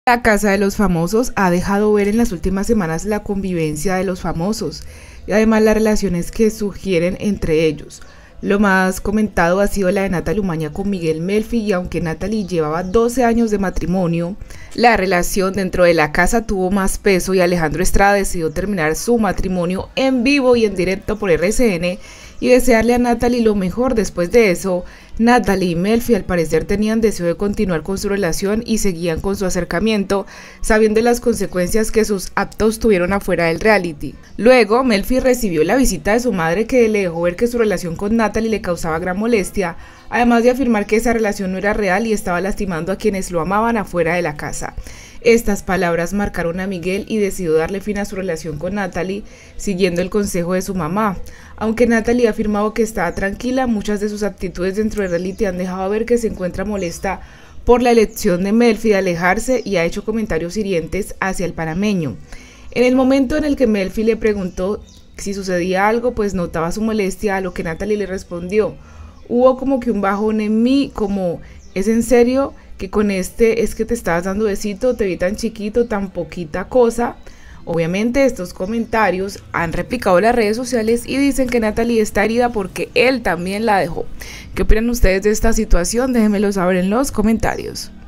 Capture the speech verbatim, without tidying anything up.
La Casa de los Famosos ha dejado ver en las últimas semanas la convivencia de los famosos y además las relaciones que sugieren entre ellos. Lo más comentado ha sido la de Natalie Umaña con Miguel Melfi, y aunque Natalie llevaba doce años de matrimonio, la relación dentro de la casa tuvo más peso y Alejandro Estrada decidió terminar su matrimonio en vivo y en directo por R C N y desearle a Natalie lo mejor. Después de eso, Natalie y Melfi al parecer tenían deseo de continuar con su relación y seguían con su acercamiento, sabiendo las consecuencias que sus actos tuvieron afuera del reality. Luego, Melfi recibió la visita de su madre, que le dejó ver que su relación con Natalie le causaba gran molestia, además de afirmar que esa relación no era real y estaba lastimando a quienes lo amaban afuera de la casa. Estas palabras marcaron a Miguel y decidió darle fin a su relación con Natalie, siguiendo el consejo de su mamá. Aunque Natalie ha afirmado que está tranquila, muchas de sus actitudes dentro del reality han dejado ver que se encuentra molesta por la elección de Melfi de alejarse y ha hecho comentarios hirientes hacia el panameño. En el momento en el que Melfi le preguntó si sucedía algo, pues notaba su molestia, a lo que Natalie le respondió: hubo como que un bajón en mí, como, ¿es en serio que con este es que te estabas dando besito? Te vi tan chiquito, tan poquita cosa. Obviamente estos comentarios han replicado las redes sociales y dicen que Natalie está herida porque él también la dejó. ¿Qué opinan ustedes de esta situación? Déjenmelo saber en los comentarios.